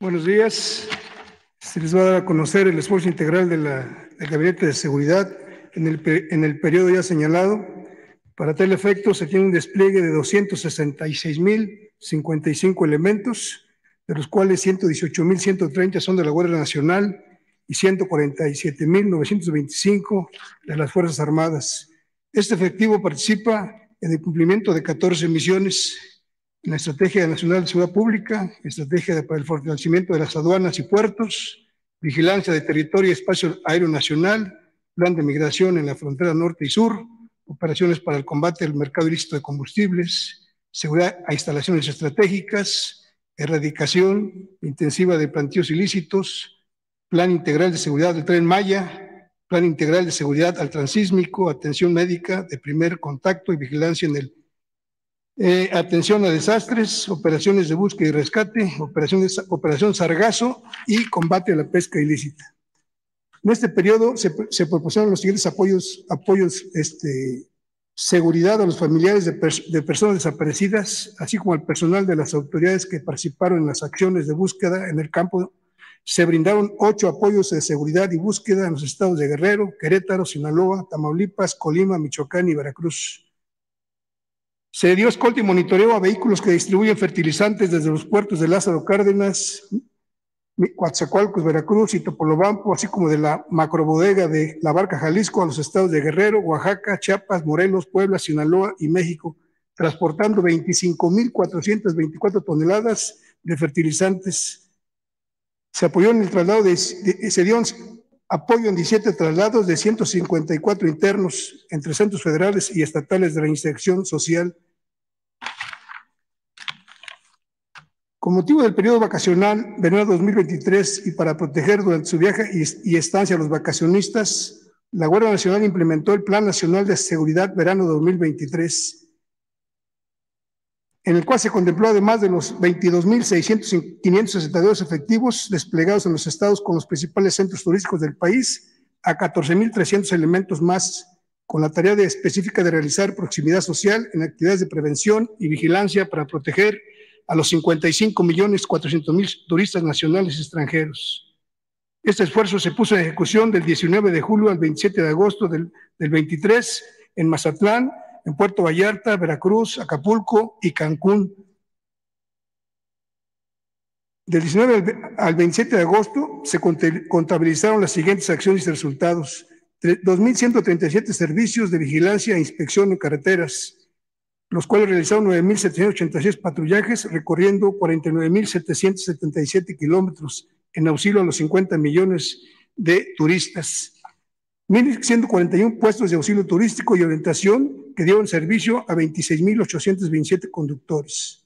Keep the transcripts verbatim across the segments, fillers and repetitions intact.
Buenos días. Se les va a dar a conocer el esfuerzo integral de la, del Gabinete de Seguridad en el, en el periodo ya señalado. Para tal efecto, se tiene un despliegue de doscientos sesenta y seis mil cincuenta y cinco elementos, de los cuales ciento dieciocho mil ciento treinta son de la Guardia Nacional y ciento cuarenta y siete mil novecientos veinticinco de las Fuerzas Armadas. Este efectivo participa en el cumplimiento de catorce misiones en la Estrategia Nacional de Seguridad Pública, Estrategia para el Fortalecimiento de las Aduanas y Puertos, Vigilancia de Territorio y Espacio Aéreo Nacional, Plan de Migración en la frontera norte y sur, Operaciones para el combate al mercado ilícito de combustibles, Seguridad a instalaciones estratégicas, Erradicación intensiva de plantíos ilícitos, Plan Integral de Seguridad del Tren Maya, Plan Integral de Seguridad al Transísmico, Atención Médica de Primer Contacto y Vigilancia en el Eh, atención a desastres, operaciones de búsqueda y rescate, operaciones, operación Sargazo y combate a la pesca ilícita. En este periodo se, se propusieron los siguientes apoyos, apoyos este, seguridad a los familiares de, pers de personas desaparecidas, así como al personal de las autoridades que participaron en las acciones de búsqueda en el campo. Se brindaron ocho apoyos de seguridad y búsqueda en los estados de Guerrero, Querétaro, Sinaloa, Tamaulipas, Colima, Michoacán y Veracruz. Se dio escolta y monitoreo a vehículos que distribuyen fertilizantes desde los puertos de Lázaro Cárdenas, Coatzacoalcos, Veracruz y Topolobampo, así como de la macrobodega de La Barca, Jalisco, a los estados de Guerrero, Oaxaca, Chiapas, Morelos, Puebla, Sinaloa y México, transportando veinticinco mil cuatrocientas veinticuatro toneladas de fertilizantes. Se apoyó en el traslado de, de se dio apoyo en diecisiete traslados de ciento cincuenta y cuatro internos entre centros federales y estatales de la inserción social. Con motivo del periodo vacacional verano dos mil veintitrés y para proteger durante su viaje y, y estancia a los vacacionistas, la Guardia Nacional implementó el Plan Nacional de Seguridad Verano dos mil veintitrés, en el cual se contempló además de los veintidós mil quinientos sesenta y dos efectivos desplegados en los estados con los principales centros turísticos del país, a catorce mil trescientos elementos más, con la tarea de específica de realizar proximidad social en actividades de prevención y vigilancia para proteger a los cincuenta y cinco millones cuatrocientos mil turistas nacionales y extranjeros. Este esfuerzo se puso en ejecución del diecinueve de julio al veintisiete de agosto del, del veintitrés en Mazatlán, en Puerto Vallarta, Veracruz, Acapulco y Cancún. Del diecinueve al veintisiete de agosto se contabilizaron las siguientes acciones y resultados: dos mil ciento treinta y siete servicios de vigilancia e inspección en carreteras, los cuales realizaron nueve mil setecientos ochenta y seis patrullajes, recorriendo cuarenta y nueve mil setecientos setenta y siete kilómetros en auxilio a los cincuenta millones de turistas. mil ciento cuarenta y uno puestos de auxilio turístico y orientación que dieron servicio a veintiséis mil ochocientos veintisiete conductores.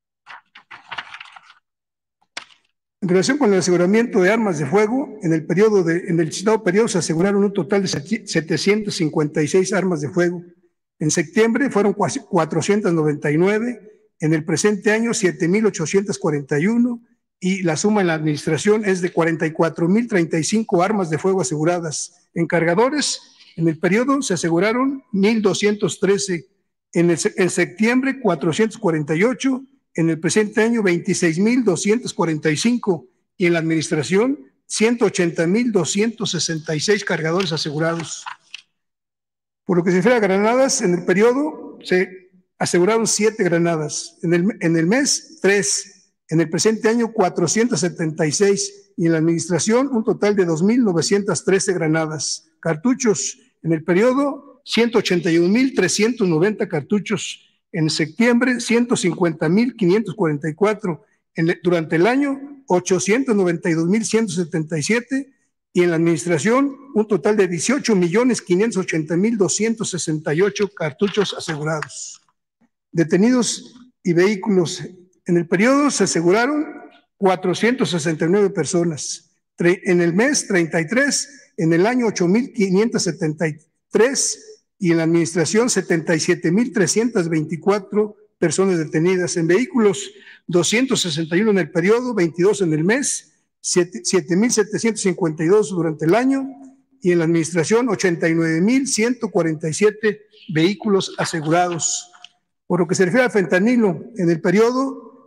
En relación con el aseguramiento de armas de fuego, en el, periodo de, en el citado periodo se aseguraron un total de setecientas cincuenta y seis armas de fuego. En septiembre fueron cuatrocientas noventa y nueve, en el presente año siete mil ochocientas cuarenta y uno y la suma en la administración es de cuarenta y cuatro mil treinta y cinco armas de fuego aseguradas. En cargadores, en el periodo se aseguraron mil doscientos trece, en, el, en septiembre cuatrocientos cuarenta y ocho, en el presente año veintiséis mil doscientos cuarenta y cinco y en la administración ciento ochenta mil doscientos sesenta y seis cargadores asegurados. Por lo que se refiere a granadas, en el periodo se aseguraron siete granadas, en el, en el mes tres, en el presente año cuatrocientos setenta y seis y en la administración un total de dos mil novecientas trece granadas. Cartuchos, en el periodo ciento ochenta y un mil trescientos noventa cartuchos, en septiembre ciento cincuenta mil quinientos cuarenta y cuatro, en, durante el año ochocientos noventa y dos mil ciento setenta y siete y en la administración un total de dieciocho millones quinientos ochenta mil doscientos sesenta y ocho cartuchos asegurados. Detenidos y vehículos, en el periodo se aseguraron cuatrocientas sesenta y nueve personas, en el mes treinta y tres, en el año ocho mil quinientos setenta y tres y en la administración setenta y siete mil trescientas veinticuatro personas detenidas. En vehículos doscientos sesenta y uno en el periodo, veintidós en el mes, siete mil setecientos cincuenta y dos durante el año y en la administración ochenta y nueve mil ciento cuarenta y siete vehículos asegurados. Por lo que se refiere al fentanilo, en el periodo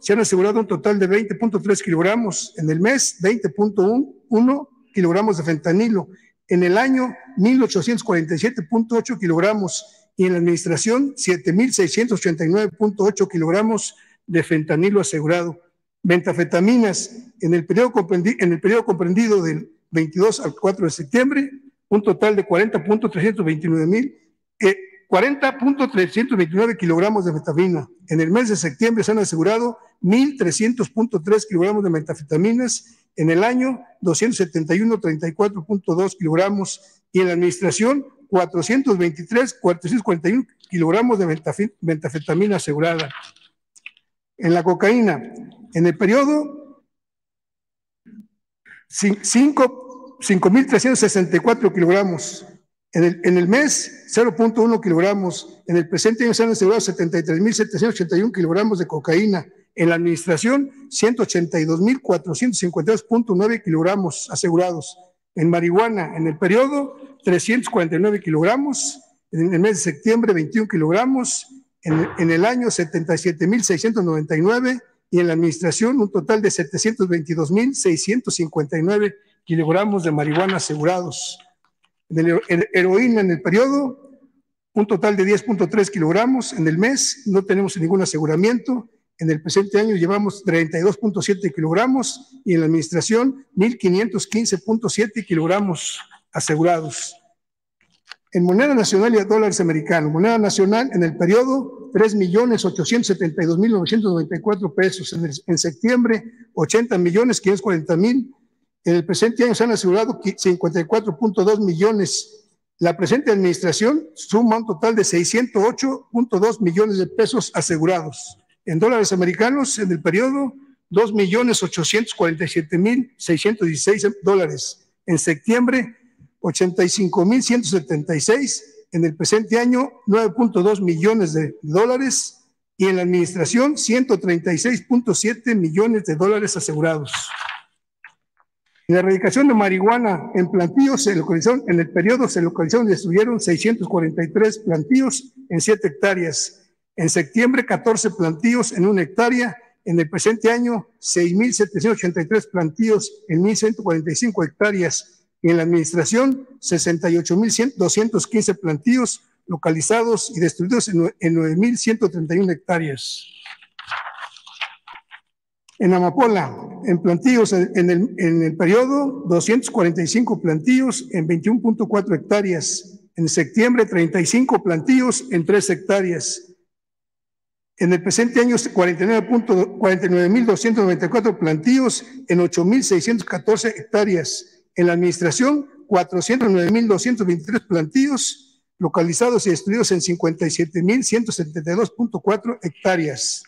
se han asegurado un total de veinte punto tres kilogramos. En el mes, veinte punto uno kilogramos de fentanilo. En el año, mil ochocientos cuarenta y siete punto ocho kilogramos. Y en la administración, siete mil seiscientos ochenta y nueve punto ocho kilogramos de fentanilo asegurado. Metafetaminas, en el periodo comprendido, en el periodo comprendido del veintidós al cuatro de septiembre, un total de cuarenta punto trescientos veintinueve mil, eh, cuarenta punto trescientos veintinueve kilogramos de metafetamina. En el mes de septiembre se han asegurado mil trescientos punto tres kilogramos de metafetaminas. En el año, doscientos setenta y uno punto treinta y cuatro punto dos kilogramos. Y en la administración, cuatrocientos veintitrés punto cuatrocientos cuarenta y uno kilogramos de metafetamina asegurada. En la cocaína, en el periodo, cinco mil trescientos sesenta y cuatro kilogramos. En el, en el mes, cero punto uno kilogramos. En el presente año se han asegurado setenta y tres mil setecientos ochenta y uno kilogramos de cocaína. En la administración, ciento ochenta y dos mil cuatrocientos cincuenta y dos punto nueve kilogramos asegurados. En marihuana, en el periodo, trescientos cuarenta y nueve kilogramos. En el mes de septiembre, veintiún kilogramos. En, en el año, setenta y siete mil seiscientos noventa y nueve. Y en la administración, un total de setecientos veintidós mil seiscientos cincuenta y nueve kilogramos de marihuana asegurados. En el, en heroína, en el periodo, un total de diez punto tres kilogramos. En el mes, no tenemos ningún aseguramiento. En el presente año llevamos treinta y dos punto siete kilogramos y en la administración mil quinientos quince punto siete kilogramos asegurados. En moneda nacional y a dólares americanos, moneda nacional en el periodo tres millones ochocientos setenta y dos mil novecientos noventa y cuatro pesos. En, el, en septiembre ochenta millones quinientos cuarenta mil. En el presente año se han asegurado cincuenta y cuatro punto dos millones. La presente administración suma un total de seiscientos ocho punto dos millones de pesos asegurados. En dólares americanos, en el periodo, dos millones ochocientos cuarenta y siete mil seiscientos dieciséis dólares. En septiembre, ochenta y cinco mil ciento setenta y seis. En el presente año, nueve punto dos millones de dólares. Y en la administración, ciento treinta y seis punto siete millones de dólares asegurados. En la erradicación de marihuana en plantíos, se localizaron, en el periodo se localizaron y destruyeron seiscientos cuarenta y tres plantíos en siete hectáreas. En septiembre, catorce plantíos en una hectárea. En el presente año, seis mil setecientos ochenta y tres plantíos en mil ciento cuarenta y cinco hectáreas. Y en la administración, sesenta y ocho mil doscientos quince plantíos localizados y destruidos en nueve mil ciento treinta y una hectáreas. En Amapola, en plantíos, en el, en el periodo, doscientos cuarenta y cinco plantíos en veintiuno punto cuatro hectáreas. En septiembre, treinta y cinco plantíos en tres hectáreas. En el presente año, cuarenta y nueve mil doscientos noventa y cuatro plantíos en ocho mil seiscientos catorce hectáreas. En la administración, cuatrocientos nueve mil doscientos veintitrés plantíos localizados y destruidos en cincuenta y siete mil ciento setenta y dos punto cuatro hectáreas.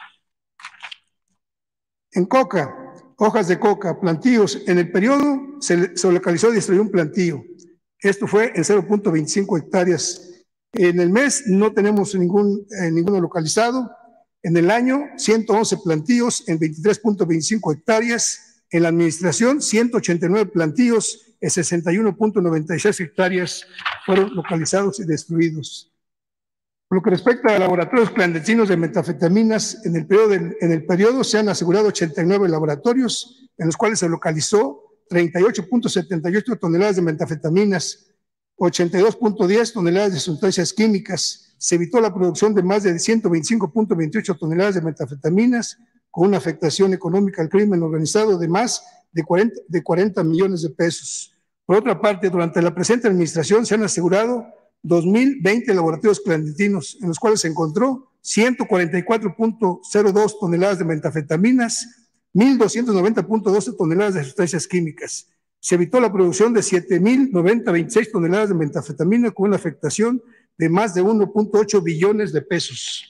En coca, hojas de coca, plantíos, en el periodo se, se localizó y destruyó un plantío. Esto fue en cero punto veinticinco hectáreas. En el mes no tenemos ningún, eh, ninguno localizado. En el año, ciento once plantíos en veintitrés punto veinticinco hectáreas. En la administración, ciento ochenta y nueve plantíos en sesenta y uno punto noventa y seis hectáreas fueron localizados y destruidos. Por lo que respecta a laboratorios clandestinos de metafetaminas, en el periodo, del, en el periodo se han asegurado ochenta y nueve laboratorios en los cuales se localizó treinta y ocho punto setenta y ocho toneladas de metafetaminas, ochenta y dos punto diez toneladas de sustancias químicas. Se evitó la producción de más de ciento veinticinco punto veintiocho toneladas de metafetaminas, con una afectación económica al crimen organizado de más de cuarenta, de cuarenta millones de pesos. Por otra parte, durante la presente administración se han asegurado dos mil veinte laboratorios clandestinos, en los cuales se encontró ciento cuarenta y cuatro punto cero dos toneladas de metafetaminas, mil doscientos noventa punto doce toneladas de sustancias químicas. Se evitó la producción de siete mil noventa punto veintiséis toneladas de metafetamina con una afectación de más de uno punto ocho billones de pesos.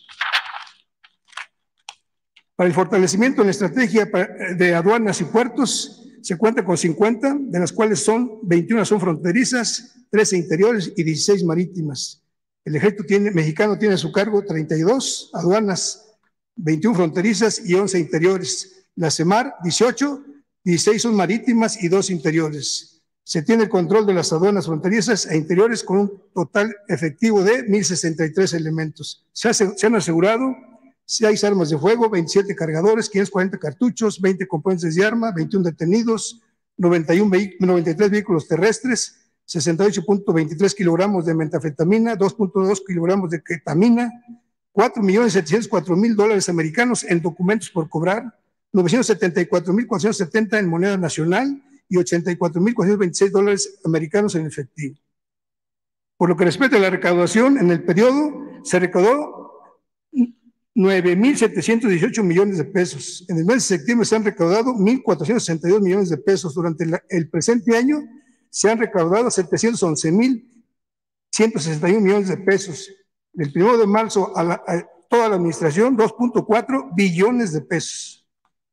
Para el fortalecimiento en la estrategia de aduanas y puertos, se cuenta con cincuenta, de las cuales son veintiuna son fronterizas, trece interiores y dieciséis marítimas. El ejército tiene, mexicano tiene a su cargo treinta y dos aduanas, veintiuna fronterizas y once interiores. La CEMAR, dieciocho, dieciséis son marítimas y dos interiores. Se tiene el control de las aduanas fronterizas e interiores con un total efectivo de mil sesenta y tres elementos. Se, hace, se han asegurado seis armas de fuego, veintisiete cargadores, quinientos cuarenta cartuchos, veinte componentes de arma, veintiuno detenidos, noventa y uno noventa y tres vehículos terrestres, sesenta y ocho punto veintitrés kilogramos de metanfetamina, dos punto dos kilogramos de ketamina, cuatro millones setecientos cuatro mil dólares americanos en documentos por cobrar, novecientos setenta y cuatro mil cuatrocientos setenta en moneda nacional y ochenta y cuatro mil cuatrocientos veintiséis dólares americanos en efectivo. Por lo que respecta a la recaudación, en el periodo se recaudó nueve mil setecientos dieciocho millones de pesos. En el mes de septiembre se han recaudado mil cuatrocientos sesenta y dos millones de pesos. Durante la, el presente año se han recaudado setecientos once mil ciento sesenta y uno millones de pesos. Del primero de marzo a, la, a toda la administración, dos punto cuatro billones de pesos.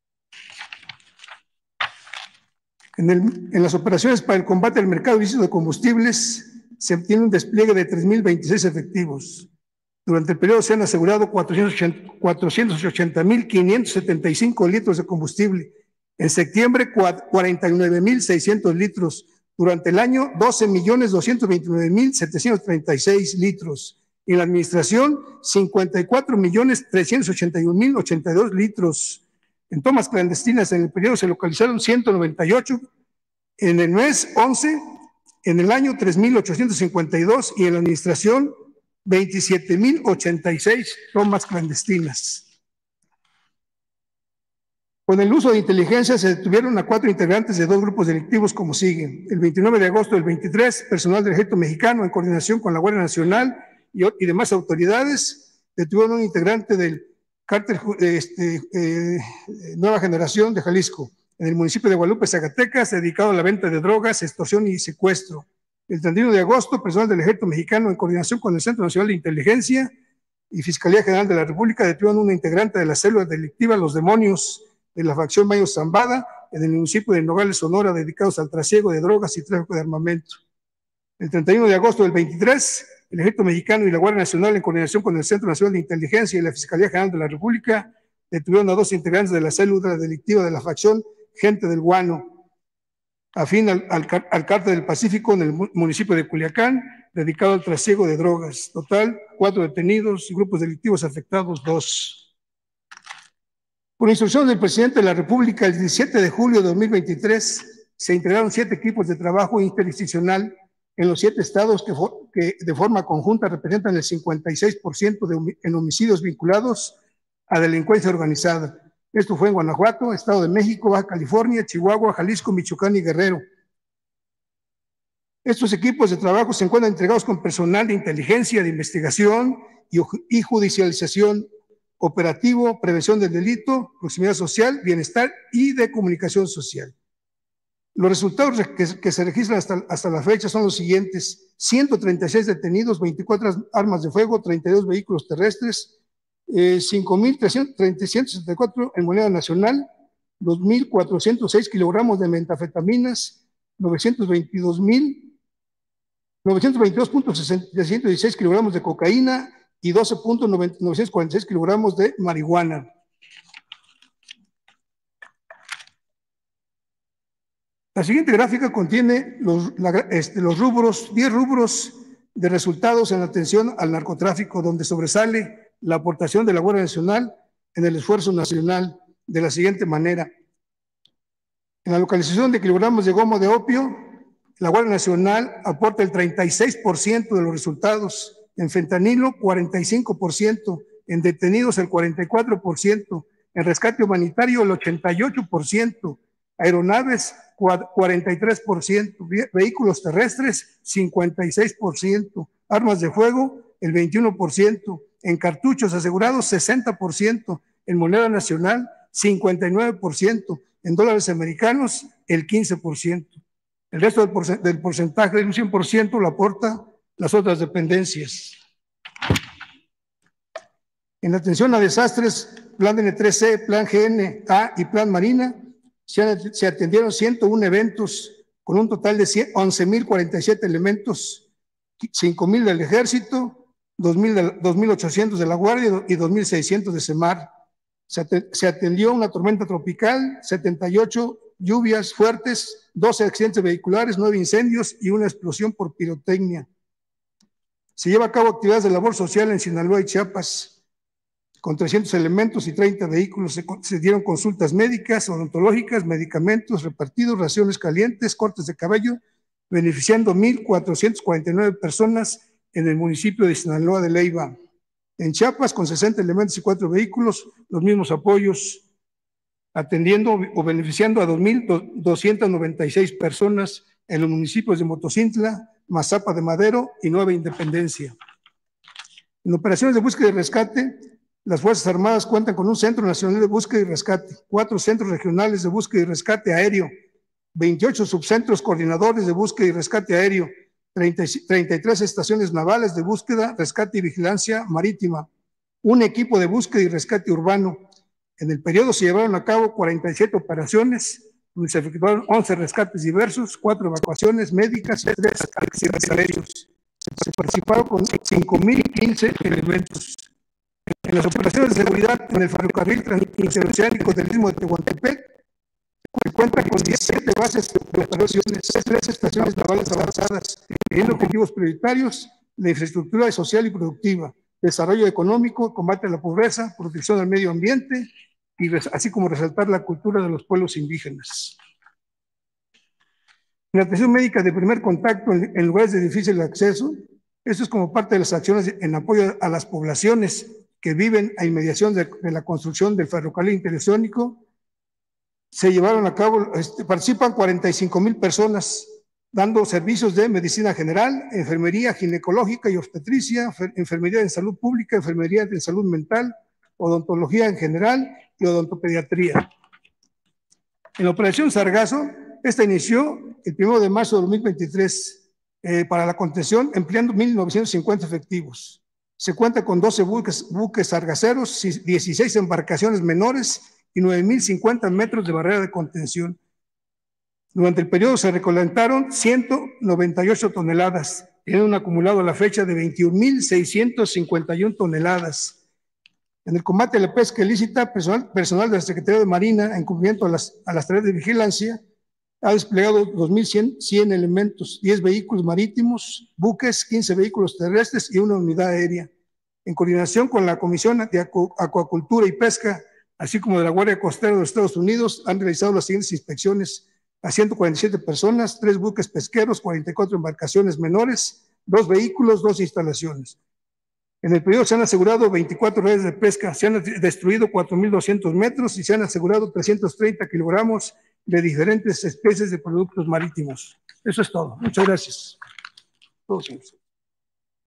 En, el, en las operaciones para el combate al mercado ilícito de combustibles se tiene un despliegue de tres mil veintiséis efectivos. Durante el periodo se han asegurado cuatrocientos ochenta mil quinientos setenta y cinco litros de combustible. En septiembre, cuarenta y nueve mil seiscientos litros. Durante el año, doce millones doscientos veintinueve mil setecientos treinta y seis litros. Y en la administración, cincuenta y cuatro millones trescientos ochenta y un mil ochenta y dos litros. En tomas clandestinas en el periodo se localizaron ciento noventa y ocho. En el mes, once. En el año, tres mil ochocientos cincuenta y dos. Y en la administración, veintisiete mil ochenta y seis tomas clandestinas. Con el uso de inteligencia se detuvieron a cuatro integrantes de dos grupos delictivos como sigue. El veintinueve de agosto del veintitrés, personal del Ejército Mexicano en coordinación con la Guardia Nacional y, y demás autoridades detuvieron a un integrante del cártel este, eh, Nueva Generación de Jalisco en el municipio de Guadalupe, Zacatecas, dedicado a la venta de drogas, extorsión y secuestro. El treinta y uno de agosto, personal del Ejército Mexicano, en coordinación con el Centro Nacional de Inteligencia y Fiscalía General de la República, detuvieron a una integrante de la célula delictiva Los Demonios de la facción Mayo Zambada, en el municipio de Nogales, Sonora, dedicados al trasiego de drogas y tráfico de armamento. El treinta y uno de agosto del veintitrés, el Ejército Mexicano y la Guardia Nacional, en coordinación con el Centro Nacional de Inteligencia y la Fiscalía General de la República, detuvieron a dos integrantes de la célula delictiva de la facción Gente del Guano, afín al, al, al Cártel del Pacífico en el municipio de Culiacán, dedicado al trasiego de drogas. Total, cuatro detenidos y grupos delictivos afectados, dos. Por instrucción del presidente de la República, el diecisiete de julio de dos mil veintitrés, se integraron siete equipos de trabajo interinstitucional en los siete estados que, que de forma conjunta representan el cincuenta y seis por ciento de, en homicidios vinculados a delincuencia organizada. Esto fue en Guanajuato, Estado de México, Baja California, Chihuahua, Jalisco, Michoacán y Guerrero. Estos equipos de trabajo se encuentran entregados con personal de inteligencia, de investigación y, y judicialización, operativo, prevención del delito, proximidad social, bienestar y de comunicación social. Los resultados que, que se registran hasta, hasta la fecha son los siguientes: ciento treinta y seis detenidos, veinticuatro armas de fuego, treinta y dos vehículos terrestres, eh, cinco mil trescientos sesenta y cuatro en moneda nacional, dos mil cuatrocientos seis kilogramos de metanfetaminas, novecientos veintidós punto setecientos dieciséis kilogramos de cocaína y doce punto novecientos cuarenta y seis kilogramos de marihuana. La siguiente gráfica contiene los, la, este, los rubros, diez rubros de resultados en atención al narcotráfico, donde sobresale la aportación de la Guardia Nacional en el esfuerzo nacional de la siguiente manera. En la localización de kilogramos de goma de opio, la Guardia Nacional aporta el treinta y seis por ciento de los resultados, en fentanilo cuarenta y cinco por ciento, en detenidos el cuarenta y cuatro por ciento, en rescate humanitario el ochenta y ocho por ciento, aeronaves cuarenta y tres por ciento, vehículos terrestres cincuenta y seis por ciento, armas de fuego el veintiuno por ciento, en cartuchos asegurados sesenta por ciento, en moneda nacional cincuenta y nueve por ciento, en dólares americanos el quince por ciento. El resto del, porcent del porcentaje del cien por ciento lo aporta las otras dependencias. En atención a desastres, Plan N tres C, Plan G N A y Plan Marina, se, se atendieron ciento uno eventos con un total de once mil cuarenta y siete elementos, cinco mil del Ejército, dos mil ochocientos de la Guardia y dos mil seiscientos de SEMAR. Se, se atendió una tormenta tropical, setenta y ocho lluvias fuertes, doce accidentes vehiculares, nueve incendios y una explosión por pirotecnia. Se lleva a cabo actividades de labor social en Sinaloa y Chiapas. con trescientos elementos y treinta vehículos. Se, se dieron consultas médicas, odontológicas, medicamentos repartidos, raciones calientes, cortes de cabello, beneficiando mil cuatrocientas cuarenta y nueve personas en el municipio de Sinaloa de Leiva. En Chiapas, con sesenta elementos y cuatro vehículos, los mismos apoyos, atendiendo o beneficiando a dos mil doscientas noventa y seis personas en los municipios de Motocintla, Mazapa de Madero y Nueva Independencia. En operaciones de búsqueda y rescate, las Fuerzas Armadas cuentan con un Centro Nacional de Búsqueda y Rescate, cuatro centros regionales de búsqueda y rescate aéreo, veintiocho subcentros coordinadores de búsqueda y rescate aéreo, treinta y tres estaciones navales de búsqueda, rescate y vigilancia marítima, un equipo de búsqueda y rescate urbano. En el periodo se llevaron a cabo cuarenta y siete operaciones, donde se efectuaron once rescates diversos, cuatro evacuaciones médicas y tres accidentes aéreos. Se participaron con cinco mil quince elementos. En las operaciones de seguridad en el ferrocarril interoceánico del Istmo de Tehuantepec, se cuenta con diecisiete bases de operaciones, tres estaciones navales avanzadas, teniendo objetivos prioritarios de infraestructura social y productiva, desarrollo económico, combate a la pobreza, protección del medio ambiente, y así como resaltar la cultura de los pueblos indígenas. En la atención médica de primer contacto en, en lugares de difícil acceso, esto es como parte de las acciones en apoyo a las poblaciones que viven a inmediación de, de la construcción del ferrocarril interoceánico. Se llevaron a cabo, este, participan cuarenta y cinco mil personas dando servicios de medicina general, enfermería ginecológica y obstetricia, enfermería en salud pública, enfermería en salud mental, odontología en general y odontopediatría. En la operación Sargazo, esta inició el primero de marzo de dos mil veintitrés eh, para la contención, empleando mil novecientos cincuenta efectivos. Se cuenta con doce buques, buques sargaceros, dieciséis embarcaciones menores y nueve mil cincuenta metros de barrera de contención. Durante el periodo se recolectaron ciento noventa y ocho toneladas, teniendo un acumulado a la fecha de veintiún mil seiscientas cincuenta y una toneladas. En el combate a la pesca ilícita, personal, personal de la Secretaría de Marina, en cumplimiento a las, a las tareas de vigilancia, ha desplegado dos mil cien elementos, diez vehículos marítimos, buques, quince vehículos terrestres y una unidad aérea. En coordinación con la Comisión de Acuacultura y Pesca, así como de la Guardia Costera de los Estados Unidos, han realizado las siguientes inspecciones a ciento cuarenta y siete personas, tres buques pesqueros, cuarenta y cuatro embarcaciones menores, dos vehículos, dos instalaciones. En el periodo se han asegurado veinticuatro redes de pesca, se han destruido cuatro mil doscientos metros y se han asegurado trescientos treinta kilogramos de diferentes especies de productos marítimos. Eso es todo. Muchas gracias. Todos.